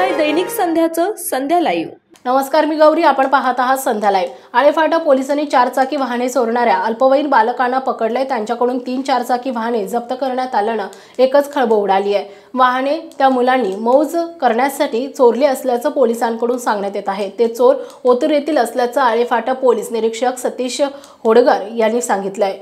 आहे दैनिक संध्याचं संध्या लाईव्ह। नमस्कार, मी गौरी, आपण पाहत आहात संध्या लाईव्ह। आळेफाटा पोलिसांनी 4 चाकी वाहने चोरणाऱ्या अल्पवयीन बालकांना पकडले। त्यांच्याकडून 3 4 चाकी वाहने जप्त करण्यात आल्यानं एकच खळबळ उडाली आहे। वाहने त्या मुलांनी मौज करण्यासाठी चोरली असल्याचं पोलिसांकडून सांगण्यात येत आहे। ते चोर ओतूर येथील असल्याचं आळेफाटा पोलीस निरीक्षक सतीश होडगर यांनी सांगितलंय।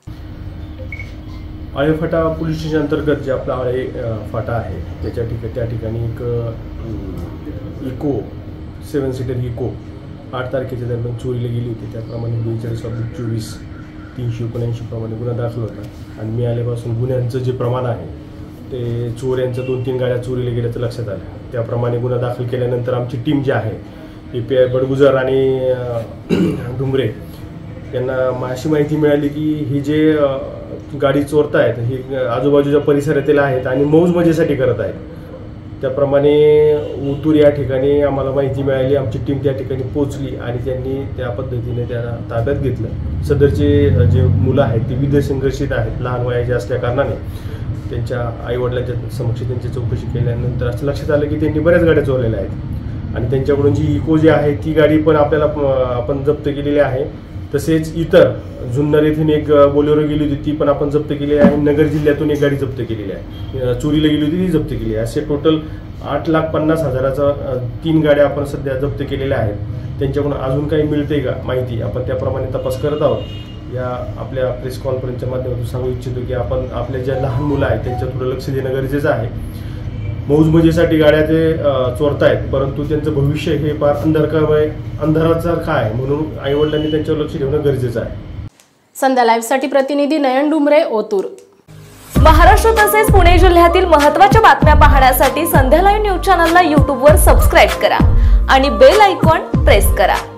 आळेफाटा पोलीस स्टेशन अंतर्गत जे आपला आळेफाटा आहे त्या ठिकाणी एक इको 7 सीटर इको 8 तारखेच्या दरम्यान चोरीला गेली होती। त्याप्रमाणे 42/24 379 प्रमाणे गुन्हा दाखल होता आणि मिळाल्यापासून गुन्ह्यांचं जे प्रमाण आहे ते चोर यांचं 2-3 गाड्या चोरीला गेल्याचं लक्षात आलं। त्याप्रमाणे गुन्हा दाखल केल्यानंतर आमची टीम जी आहे API बडगुजर आणि डुंबरे यांना अशी माहिती मिळाली की ही जे गाडी चोरतायत ही आजूबाजूच्या परिसरातील आहेत आणि मौज मजेसाठी करत आहेत। त्याप्रमाणे ओतूर या ठिकाणी आम्हाला माहिती मिळाली। आमची टीम त्या ठिकाणी पोहोचली आणि त्यांनी त्या पद्धतीने त्याला ताब्यात घेतलं। सदरचे जे मुलं आहेत ते विविध संघर्षित आहेत, लहान वयाचे असल्या कारणाने त्यांच्या आईवडिलांच्या समक्ष त्यांची चौकशी केल्यानंतर असं लक्षात आलं की त्यांनी बऱ्याच गाड्या चोरलेल्या आहेत आणि त्यांच्याकडून जी इको जी आहे ती गाडी पण आपण जप्त केलेली आहे। तसेच इतर जुन्नर येथून एक बोलेरो गेली होती ती पण आपण जप्त केली आहे। नगर जिल्ह्यातून एक गाडी जप्त केलेली आहे, चोरीला गेली होती ती जप्त केली आहे। असे टोटल 8,50,000चा 3 गाड्या आपण सध्या जप्त केलेल्या आहेत। त्यांच्याकडून अजून काही मिळते का माहिती आपण त्याप्रमाणे तपास करत आहोत। या आपल्या प्रेस कॉन्फरन्सच्या माध्यमातून सांगू इच्छितो की आपण आपल्या ज्या लहान मुलं आहेत त्यांच्या थोडं लक्ष देणं गरजेचं आहे। मौज मजेसाठी गाड्या ते चोरतायत, परंतु त्यांचं भविष्य हे फार अंधारासारखं आहे, म्हणून आईवडिलांनी त्यांच्यावर लक्ष ठेवणं गरजेचं आहे। संध्या लाईव्हसाठी प्रतिनिधी नयन डुंबरे, ओतूर। महाराष्ट्र तसेच पुणे जिल्ह्यातील महत्त्वाच्या बातम्या पाहण्यासाठी संध्या लाईव्ह न्यूज चॅनलला YouTube वर सबस्क्राइब करा आणि बेल आयकॉन प्रेस करा।